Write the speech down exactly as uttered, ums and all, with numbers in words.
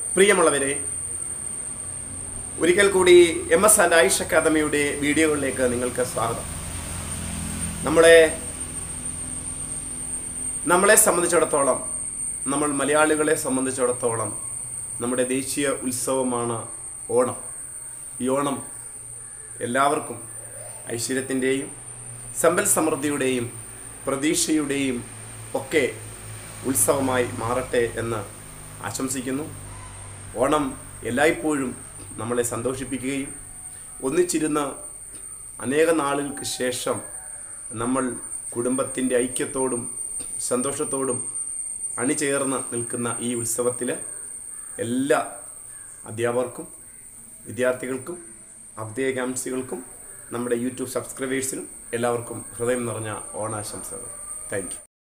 പ്രിയമുള്ളവരെ, ഒരിക്കൽ കൂടി എം എസ് ആൻഡ് ആയുഷ് അക്കാദമിയുടെ വീഡിയോകളിലേക്ക് നിങ്ങൾക്ക് സ്വാഗതം. നമ്മളെ നമ്മളെ സംബന്ധിച്ചിടത്തോളം, നമ്മൾ മലയാളികളെ സംബന്ധിച്ചിടത്തോളം നമ്മുടെ ദേശീയ ഉത്സവമാണ് ഓണം. ഈ ഓണം എല്ലാവർക്കും ഐശ്വര്യത്തിൻ്റെയും സമ്പൽ സമൃദ്ധിയുടെയും പ്രതീക്ഷയുടെയും ഒക്കെ ഉത്സവമായി മാറട്ടെ എന്ന് ആശംസിക്കുന്നു. ഓണം എല്ലായ്പ്പോഴും നമ്മളെ സന്തോഷിപ്പിക്കുകയും ഒന്നിച്ചിരുന്ന് അനേക നാളുകൾക്ക് ശേഷം നമ്മൾ കുടുംബത്തിൻ്റെ ഐക്യത്തോടും സന്തോഷത്തോടും അണിചേർന്ന് നിൽക്കുന്ന ഈ ഉത്സവത്തിൽ എല്ലാ അധ്യാപകർക്കും വിദ്യാർത്ഥികൾക്കും അഭ്യുദയകാംക്ഷികൾക്കും നമ്മുടെ യൂട്യൂബ് സബ്സ്ക്രൈബേഴ്സിനും എല്ലാവർക്കും ഹൃദയം നിറഞ്ഞ ഓണാശംസകൾ. Thank U.